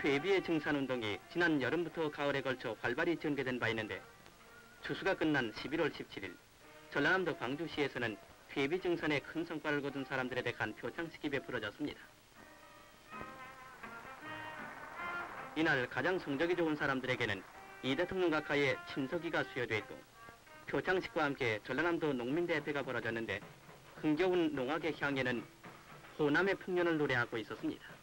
퇴비의 증산운동이 지난 여름부터 가을에 걸쳐 활발히 전개된 바 있는데 추수가 끝난 11월 17일 전라남도 광주시에서는 퇴비 증산에 큰 성과를 거둔 사람들에 대한 표창식이 베풀어졌습니다. 이날 가장 성적이 좋은 사람들에게는 이 대통령 각하의 친서기가 수여됐고 표창식과 함께 전라남도 농민대회가 벌어졌는데 흥겨운 농악의 향연은 호남의 풍년을 노래하고 있었습니다.